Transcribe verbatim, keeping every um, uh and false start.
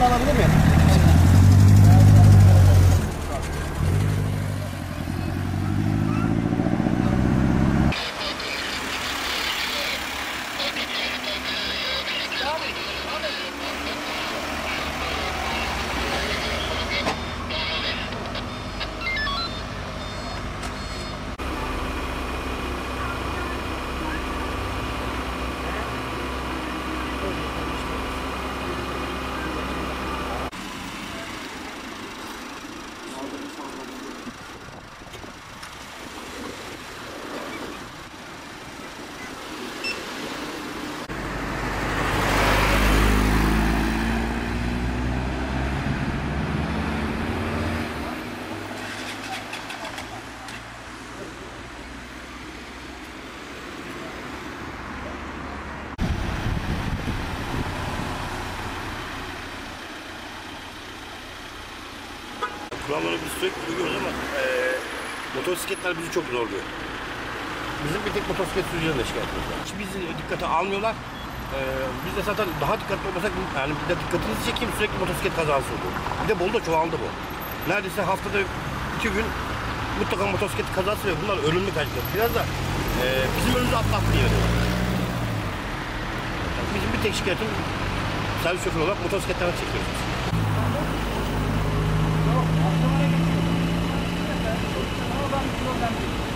numarasını alabilir miyim? Kuralları biz sürekli duyuyoruz ama e, motosikletler bizi çok zorluyor. Bizim bir tek motosiklet sürücülerine şikayet ediyorlar. Hiç bizi dikkate almıyorlar. E, biz de zaten daha dikkatli olmasak, yani bir de dikkatinizi çekeyim, sürekli motosiklet kazası oluyor. Bir de Bolu'da çoğaldı bu. Neredeyse haftada iki gün mutlaka motosiklet kazası ve bunlar ölümlü kaçlar. Biraz da e, bizim önümüzü atlattı diye veriyorlar. Yani bizim bir tek şikayetim servis şoförü olarak motosikletlerden çekiyoruz. Yok, aklıma ne geçiyor? Ama ben bir problem değil.